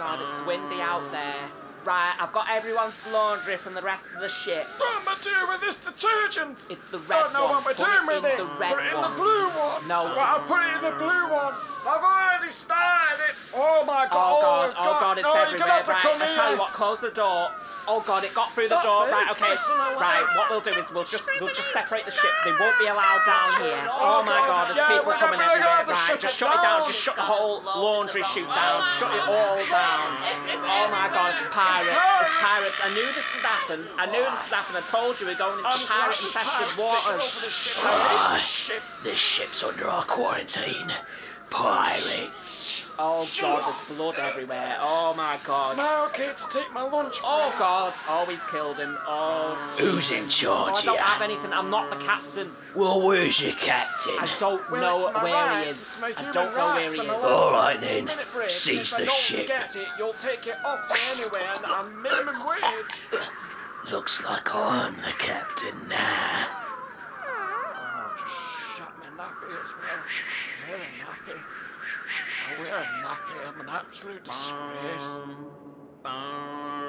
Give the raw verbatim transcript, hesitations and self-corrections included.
God, it's windy out there. Right, I've got everyone's laundry from the rest of the ship. What am I doing with this detergent? It's the red Don't know one. what we're Put doing it with in it. the red Put it in one. the blue one. No. Right, I'll put it in the blue one. I've already started it. Oh my God. Oh God, oh God, it's no, everywhere. You're gonna have to Right, come I tell here. you what, close the door. Oh God, it got through the That door. Right, bird's okay. messing around. Right, what we'll do is we'll just we'll just separate the ship. They won't be allowed down here. Oh my God, there's Yeah, people we're coming gonna everywhere. have to Right, shut just it shut it down. down. Just shut the whole laundry chute down. Shut it all down. Oh my God, it's pirates. It's pirates. I knew this would happen. I knew this would happen. I told you we're going into pirate-infested waters. Gosh, this ship's under our quarantine. Pirates. Oh God, there's blood everywhere. Oh my God. Am I okay to take my lunch break? Oh God. Oh, we've killed him. Oh. Who's in Oh, charge I don't here? have anything. I'm not the captain. Well, where's your captain? I don't Well, know it's my where rights, he is. it's my I human don't know where rights, he I'm is. allowed All right a then, minute break. seize If the I don't ship. get it, you'll take it off me anyway, and I'm minimum wage. Looks like I'm the captain now. Oh, I've just shut my nappy as well. Wear a nappy. I wear a nappy. I'm an absolute disgrace. Bum, bum.